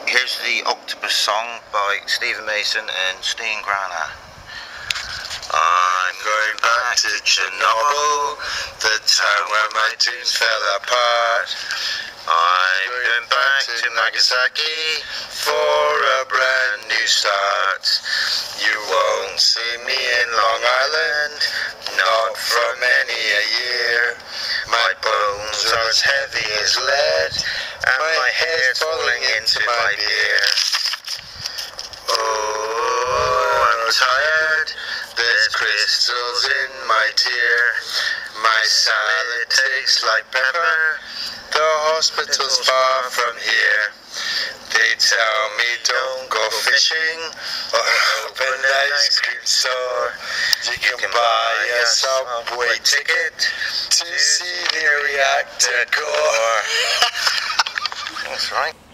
Here's the Octopus song by Stephen Mason and Steen Grana. I'm going back to Chernobyl, the town where my dreams fell apart. I'm going back to Nagasaki for a brand new start. You won't see me in Long Island, not for many a year. My bones are as heavy as lead, and my hair's falling into my beer. Oh, I'm tired, there's crystals in my tear. My salad tastes like pepper, the hospital's far from here. They tell me don't go fishing or open an ice cream store. You can buy a subway ticket to see the reactor core. That's right.